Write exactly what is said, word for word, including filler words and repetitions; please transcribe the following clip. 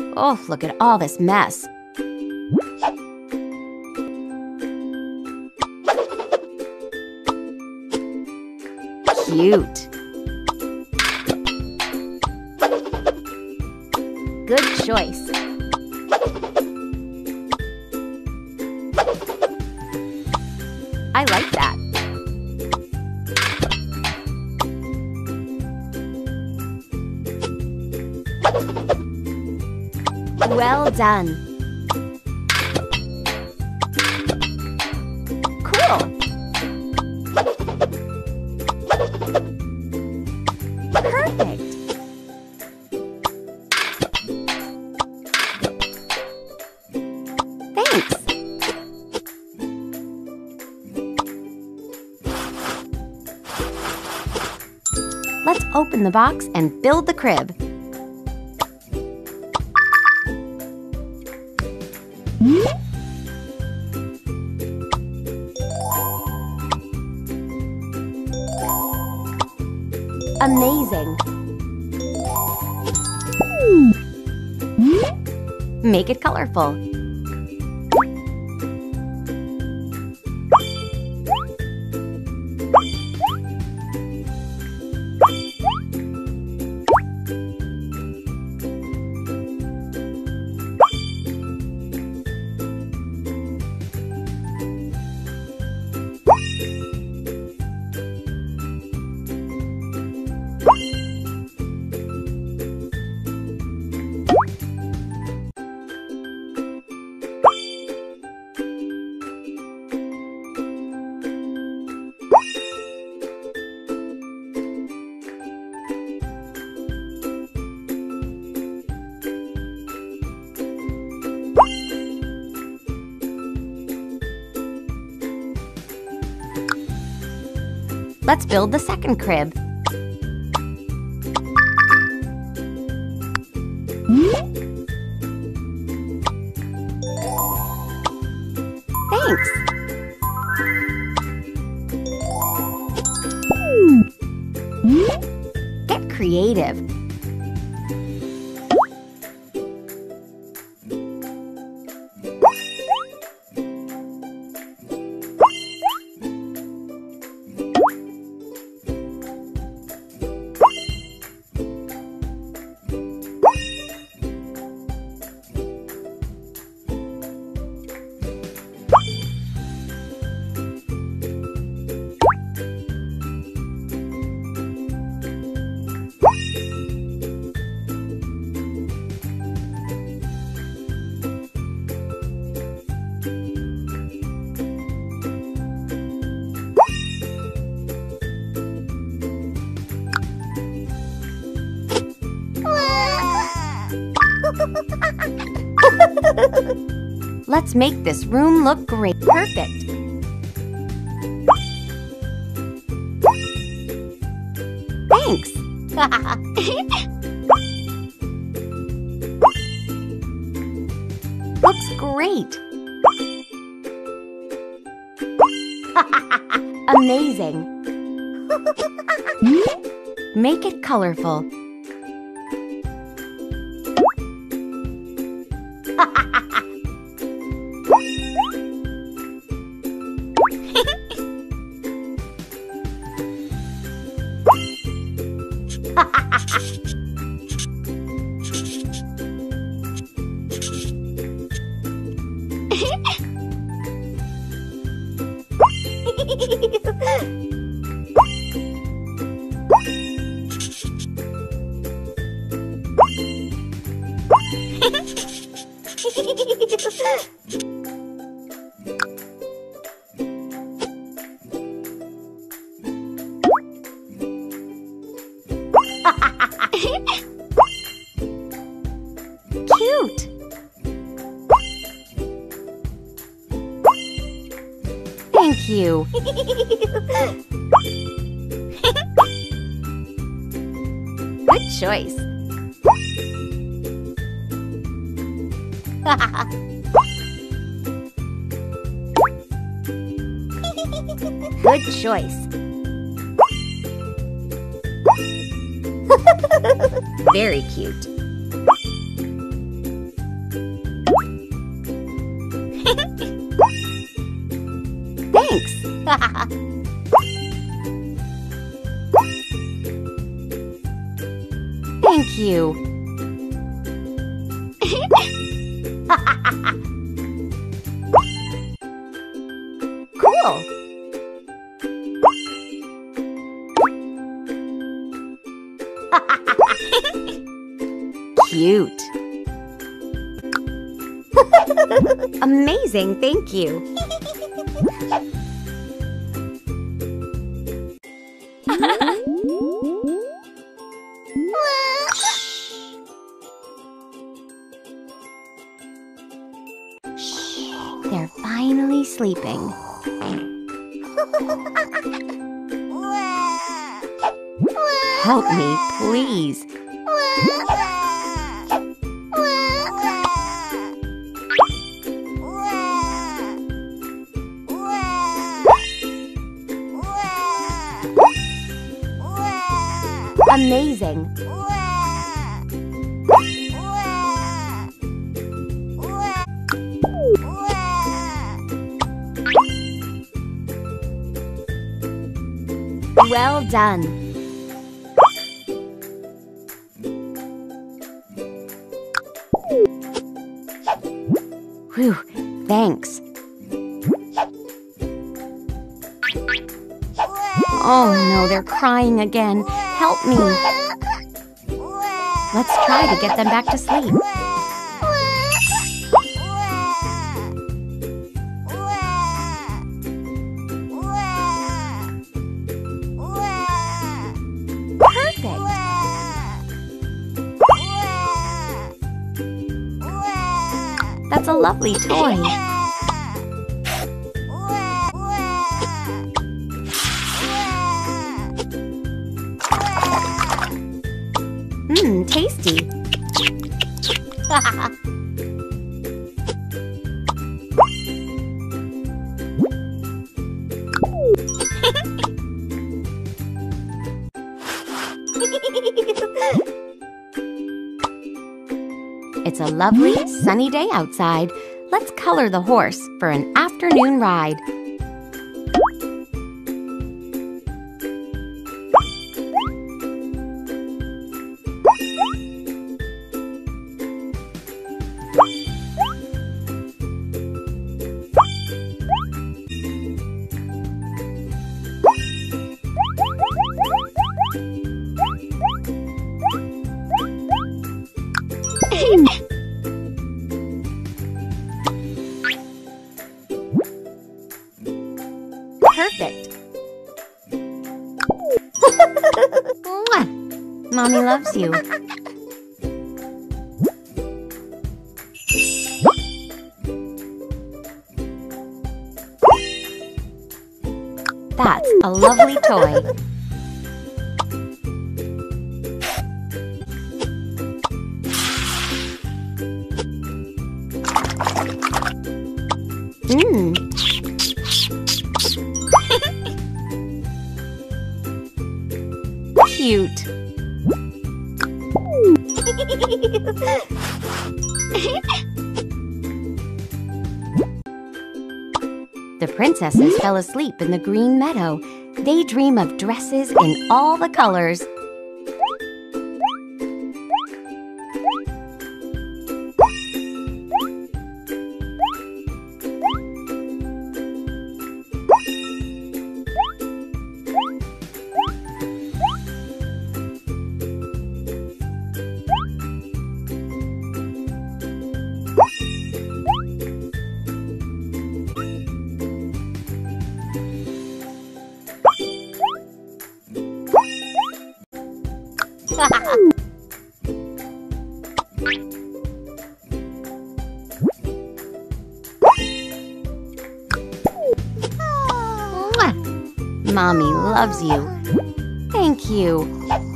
Oh, look at all this mess. Cute. Good choice. I like that. Well done. Cool. Perfect. Thanks. Let's open the box and build the crib. Amazing. Make it colorful. Let's build the second crib. Thanks. Get creative. Let's make this room look great. Perfect. Thanks. Looks great. Amazing. Make it colorful. Cute. Thank you. Good choice. Good choice. Very cute. Thank you. Cool. Cute. Amazing, thank you. They're finally sleeping. Help me, please. Amazing. Well done. Whew, thanks. Oh no, they're crying again. Help me. Let's try to get them back to sleep. Perfect. That's a lovely toy. Mmm, tasty. It's a lovely, sunny day outside. Let's color the horse for an afternoon ride. Perfect. Mommy loves you. That's a lovely toy. Mmm. Cute. The princesses fell asleep in the green meadow. They dream of dresses in all the colors. Mommy loves you. Thank you.